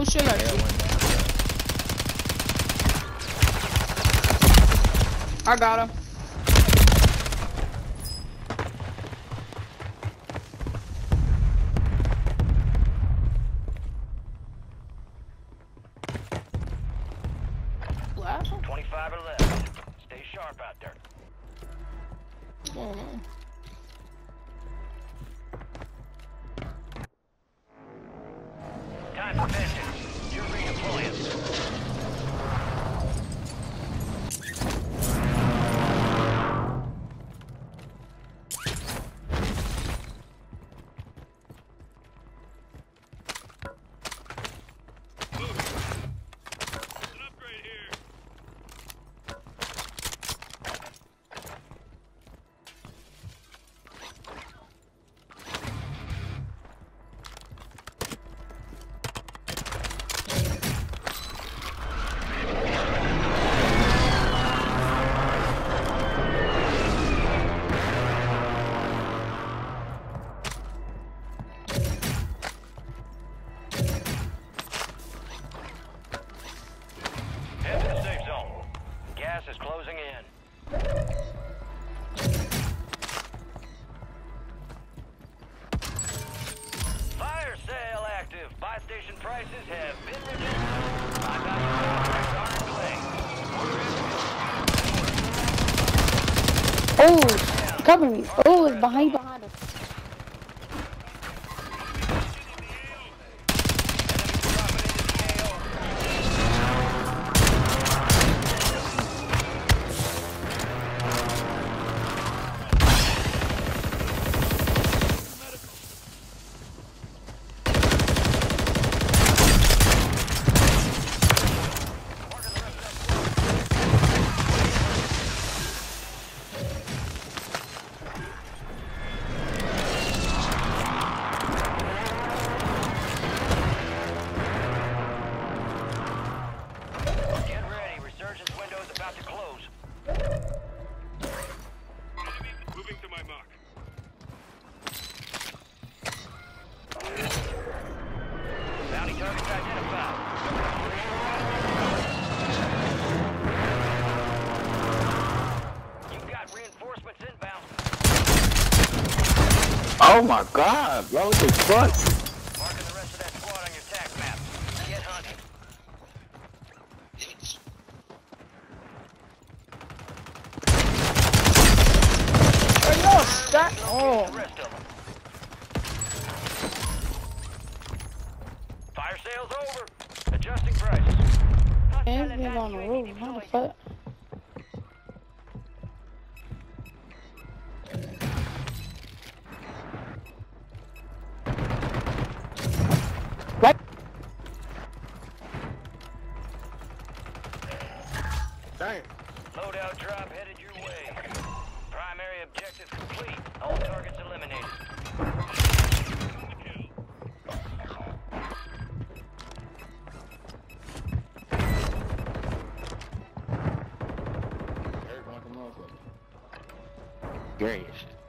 Who should I shoot? I got him. What? 25 or less. Stay sharp out there. Time for vengeance. You're redeploying. Gas is closing in. Fire sale active. Buy station prices have been reduced. Oh, cover me. Oh, it's behind us. Oh my god, bro, what the fuck? Marking the rest of that squad on your tac map. Get hunting. Hey, yo, stop. Oh. The rest of them. Fire sale's over. Adjusting prices. And we're on the road. How the fuck? What? Dang. Loadout drop headed your way. Primary objective complete. All targets eliminated. Great.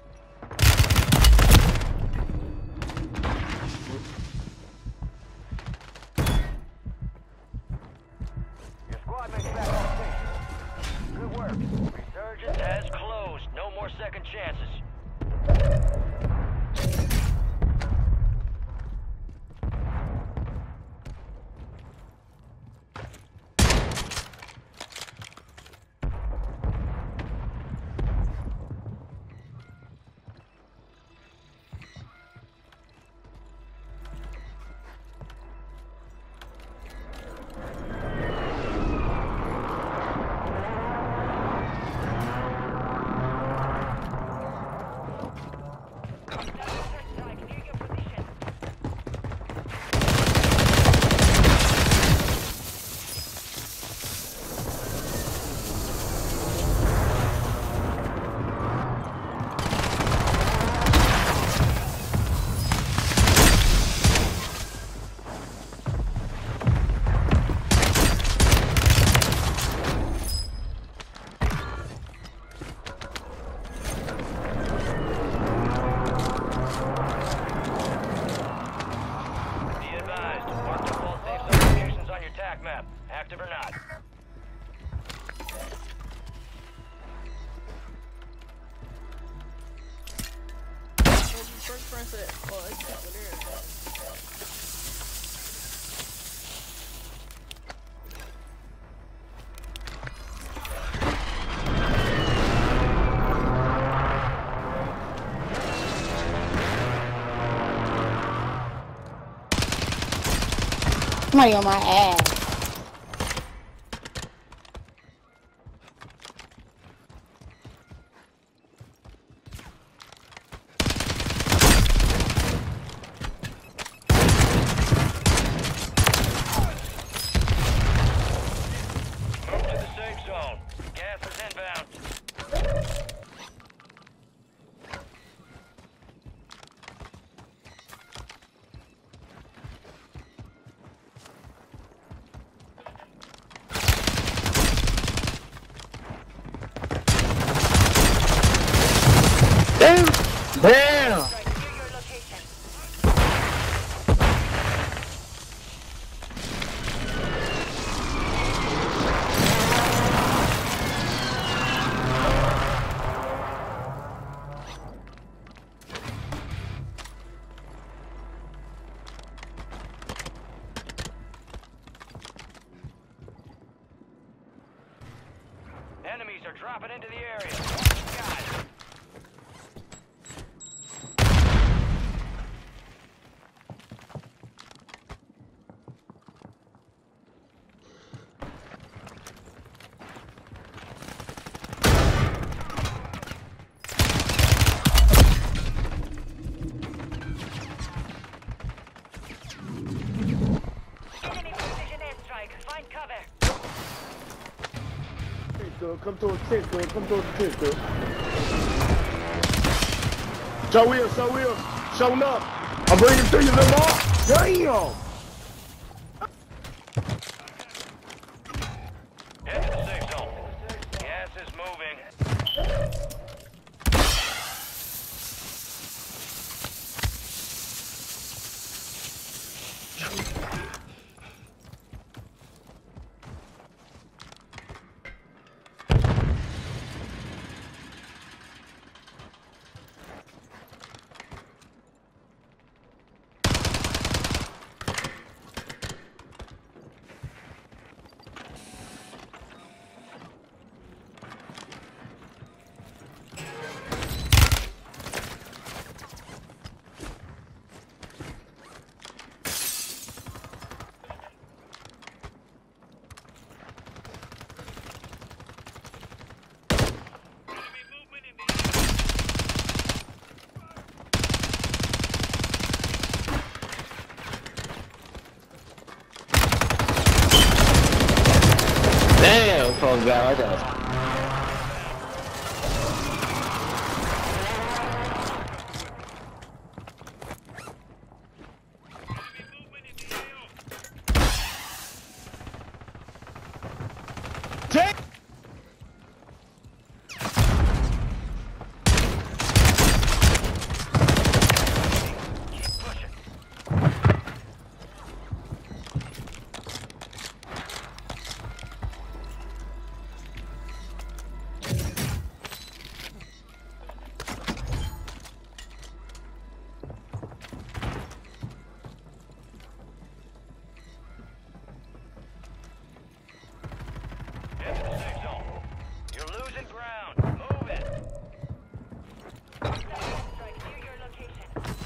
Your squad makes back on station. Good work. Resurgence has closed. No more second chances. Somebody on my ass. Move to the safe zone. Gas is inbound. Damn! Damn! Strike near your location. Enemies are dropping into the area. God. Enemy precision airstrike. Find cover. Come towards the tent, girl. Come towards the tent, girl. Show Will, show Will. Showing up. I'm bringing it to you, Lamar. Damn! Head to the safe zone. Gas is moving. Damn! Close guy right there. Take! Keep pushing. Head to the safe zone. You're losing ground. Move it. Strike near your location.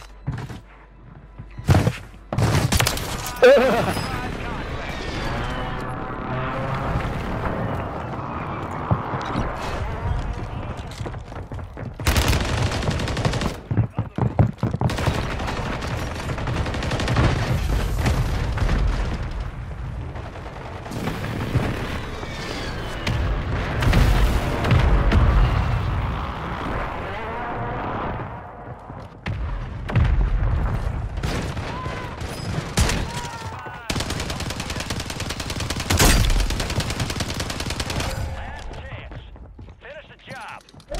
Last chance. Finish the job.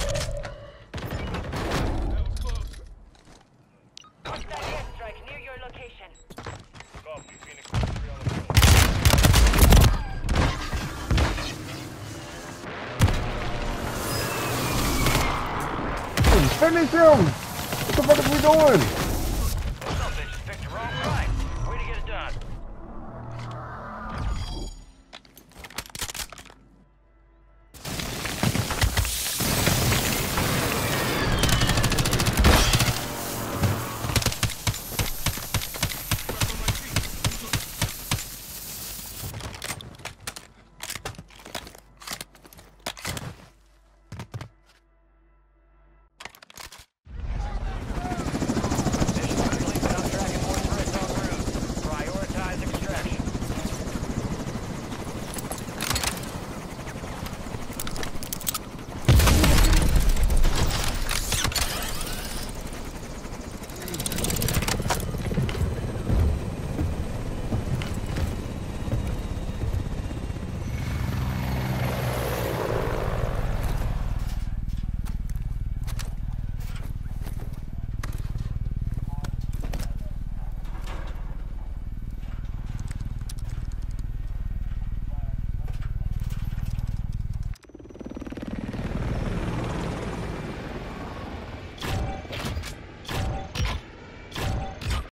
Hostile airstrike near your location. Copy, Phoenix 3 on the field. Finish him! What the fuck are we doing?